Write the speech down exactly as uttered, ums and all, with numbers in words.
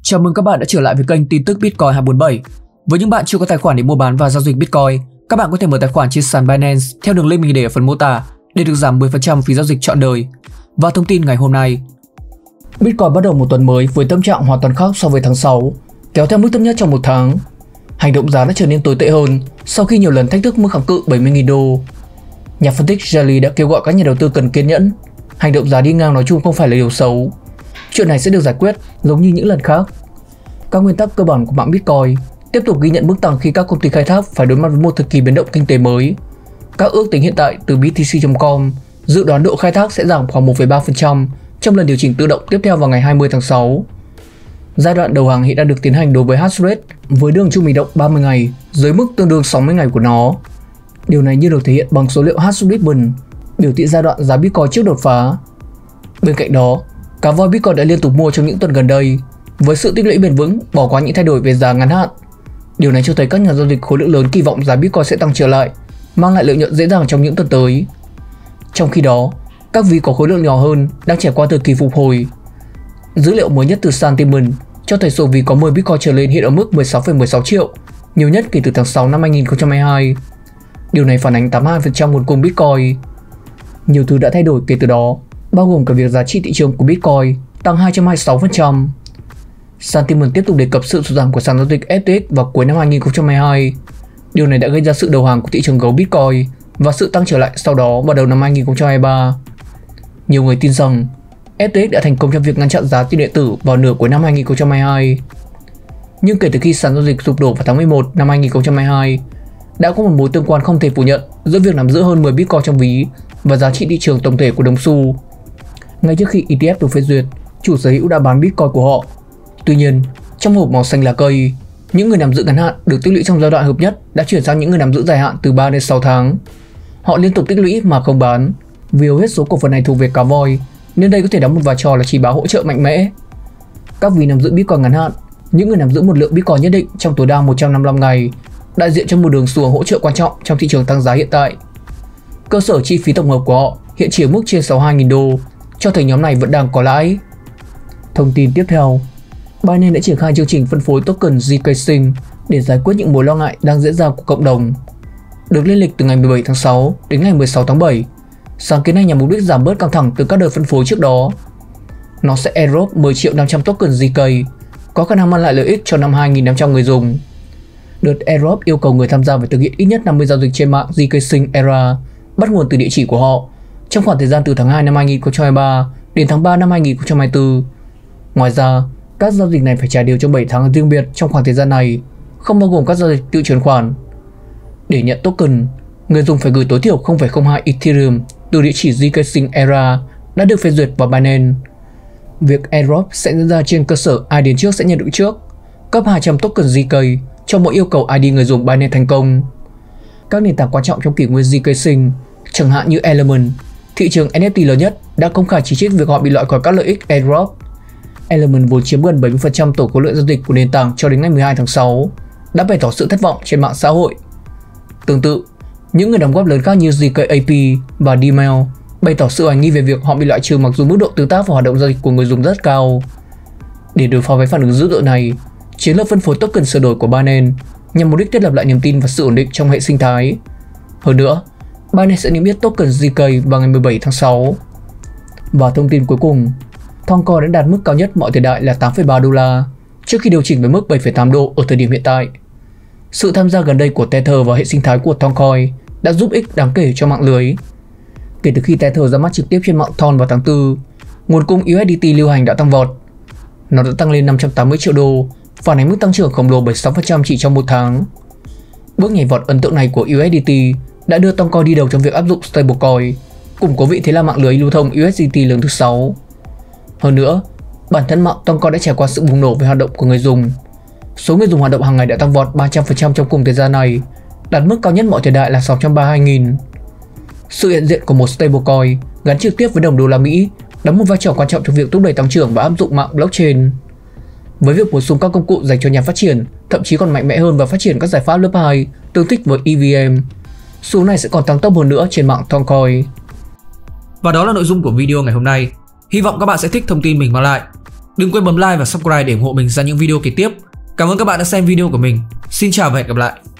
Chào mừng các bạn đã trở lại với kênh tin tức Bitcoin hai bốn bảy. Với những bạn chưa có tài khoản để mua bán và giao dịch Bitcoin, các bạn có thể mở tài khoản trên sàn Binance theo đường link mình để ở phần mô tả để được giảm mười phần trăm phí giao dịch trọn đời. Và thông tin ngày hôm nay, Bitcoin bắt đầu một tuần mới với tâm trạng hoàn toàn khác so với tháng sáu, kéo theo mức thấp nhất trong một tháng. Hành động giá đã trở nên tồi tệ hơn sau khi nhiều lần thách thức mức kháng cự bảy mươi nghìn đô. Nhà phân tích Jelly đã kêu gọi các nhà đầu tư cần kiên nhẫn. Hành động giá đi ngang nói chung không phải là điều xấu. Chuyện này sẽ được giải quyết giống như những lần khác. Các nguyên tắc cơ bản của mạng Bitcoin tiếp tục ghi nhận mức tăng khi các công ty khai thác phải đối mặt với một thời kỳ biến động kinh tế mới. Các ước tính hiện tại từ B T C chấm com dự đoán độ khai thác sẽ giảm khoảng một phẩy ba phần trăm trong lần điều chỉnh tự động tiếp theo vào ngày hai mươi tháng sáu. Giai đoạn đầu hàng hiện đang được tiến hành đối với hash rate với đường trung bình động ba mươi ngày dưới mức tương đương sáu mươi ngày của nó. Điều này như được thể hiện bằng số liệu hash ribbon, biểu thị giai đoạn giá Bitcoin trước đột phá. Bên cạnh đó, cá voi Bitcoin đã liên tục mua trong những tuần gần đây với sự tích lũy bền vững, bỏ qua những thay đổi về giá ngắn hạn. Điều này cho thấy các nhà giao dịch khối lượng lớn kỳ vọng giá Bitcoin sẽ tăng trở lại, mang lại lợi nhuận dễ dàng trong những tuần tới. Trong khi đó, các ví có khối lượng nhỏ hơn đang trải qua thời kỳ phục hồi. Dữ liệu mới nhất từ Santiment cho thấy số ví có mười Bitcoin trở lên hiện ở mức mười sáu phẩy mười sáu triệu, nhiều nhất kể từ tháng sáu năm hai nghìn không trăm hai mươi hai. Điều này phản ánh tám mươi hai phần trăm nguồn cung Bitcoin. Nhiều thứ đã thay đổi kể từ đó, bao gồm cả việc giá trị thị trường của Bitcoin tăng hai trăm hai mươi sáu phần trăm. Santiment tiếp tục đề cập sự sụt giảm của sàn giao dịch F T X vào cuối năm hai nghìn không trăm hai mươi hai. Điều này đã gây ra sự đầu hàng của thị trường gấu Bitcoin và sự tăng trở lại sau đó vào đầu năm hai nghìn không trăm hai mươi ba. Nhiều người tin rằng F T X đã thành công trong việc ngăn chặn giá tiền điện tử vào nửa cuối năm hai nghìn không trăm hai mươi hai. Nhưng kể từ khi sàn giao dịch sụp đổ vào tháng mười một năm hai nghìn không trăm hai mươi hai, đã có một mối tương quan không thể phủ nhận giữa việc nắm giữ hơn mười Bitcoin trong ví và giá trị thị trường tổng thể của đồng xu. Ngay trước khi E T F được phê duyệt, chủ sở hữu đã bán Bitcoin của họ. Tuy nhiên, trong hộp màu xanh lá cây, những người nắm giữ ngắn hạn được tích lũy trong giai đoạn hợp nhất đã chuyển sang những người nắm giữ dài hạn từ ba đến sáu tháng. Họ liên tục tích lũy mà không bán, vì hầu hết số cổ phần này thuộc về cá voi, nên đây có thể đóng một vai trò là chỉ báo hỗ trợ mạnh mẽ. Các ví nắm giữ Bitcoin ngắn hạn, những người nắm giữ một lượng Bitcoin nhất định trong tối đa một trăm năm mươi lăm ngày, đại diện cho một đường xu hướng hỗ trợ quan trọng trong thị trường tăng giá hiện tại. Cơ sở chi phí tổng hợp của họ hiện chỉ ở mức trên sáu mươi hai nghìn đô, cho thấy nhóm này vẫn đang có lãi. Thông tin tiếp theo, Binance đã triển khai chương trình phân phối token zkSync để giải quyết những mối lo ngại đang diễn ra của cộng đồng. Được lên lịch từ ngày mười bảy tháng sáu đến ngày mười sáu tháng bảy, sáng kiến này nhằm mục đích giảm bớt căng thẳng từ các đợt phân phối trước đó. Nó sẽ airdrop mười triệu năm trăm token Z K, có khả năng mang lại lợi ích cho năm hai nghìn năm trăm người dùng. Đợt airdrop yêu cầu người tham gia phải thực hiện ít nhất năm mươi giao dịch trên mạng zkSync Era, bắt nguồn từ địa chỉ của họ, trong khoảng thời gian từ tháng hai năm hai nghìn không trăm hai mươi ba đến tháng ba năm hai nghìn không trăm hai mươi tư. Ngoài ra, các giao dịch này phải trả đều trong bảy tháng riêng biệt trong khoảng thời gian này, không bao gồm các giao dịch tự chuyển khoản. Để nhận token, người dùng phải gửi tối thiểu không phẩy không hai Ethereum từ địa chỉ zkSync Era đã được phê duyệt vào Binance. Việc airdrop sẽ diễn ra trên cơ sở ai đến trước sẽ nhận được trước, cấp hai trăm token Z K cho mỗi yêu cầu I D người dùng Binance thành công. Các nền tảng quan trọng trong kỷ nguyên zkSync, chẳng hạn như Element, thị trường N F T lớn nhất, đã công khai chỉ trích việc họ bị loại khỏi các lợi ích airdrop. Element vốn chiếm gần bảy mươi phần trăm tổng khối lượng giao dịch của nền tảng cho đến ngày mười hai tháng sáu, đã bày tỏ sự thất vọng trên mạng xã hội. Tương tự, những người đóng góp lớn khác như Z K A P và D M A I bày tỏ sự hoài nghi về việc họ bị loại trừ mặc dù mức độ tương tác và hoạt động giao dịch của người dùng rất cao. Để đối phó với phản ứng dữ dội này, chiến lược phân phối token sửa đổi của Binance nhằm mục đích thiết lập lại niềm tin và sự ổn định trong hệ sinh thái. Hơn nữa, Binance sẽ niêm yết token Z K vào ngày mười bảy tháng sáu. Và thông tin cuối cùng, Toncoin đã đạt mức cao nhất mọi thời đại là tám phẩy ba đô la trước khi điều chỉnh với mức bảy phẩy tám đô ở thời điểm hiện tại. Sự tham gia gần đây của Tether vào hệ sinh thái của Toncoin đã giúp ích đáng kể cho mạng lưới. Kể từ khi Tether ra mắt trực tiếp trên mạng Ton vào tháng tư, nguồn cung U S D T lưu hành đã tăng vọt. Nó đã tăng lên năm trăm tám mươi triệu đô, phản ánh mức tăng trưởng khổng lồ bảy mươi sáu phần trăm chỉ trong một tháng. Bước nhảy vọt ấn tượng này của U S D T đã đưa Toncoin đi đầu trong việc áp dụng stablecoin, củng cố vị thế là mạng lưới lưu thông U S D T lớn thứ sáu. Hơn nữa, bản thân mạng Toncoin đã trải qua sự bùng nổ về hoạt động của người dùng. Số người dùng hoạt động hàng ngày đã tăng vọt ba trăm phần trăm trong cùng thời gian này, đạt mức cao nhất mọi thời đại là sáu trăm ba mươi hai nghìn. Sự hiện diện của một stablecoin gắn trực tiếp với đồng đô la Mỹ đóng một vai trò quan trọng trong việc thúc đẩy tăng trưởng và áp dụng mạng blockchain. Với việc bổ sung các công cụ dành cho nhà phát triển, thậm chí còn mạnh mẽ hơn và phát triển các giải pháp lớp hai tương thích với E V M, xu này sẽ còn tăng tốc hơn nữa trên mạng Toncoin. Và đó là nội dung của video ngày hôm nay. Hy vọng các bạn sẽ thích thông tin mình mang lại. Đừng quên bấm like và subscribe để ủng hộ mình ra những video kế tiếp. Cảm ơn các bạn đã xem video của mình. Xin chào và hẹn gặp lại.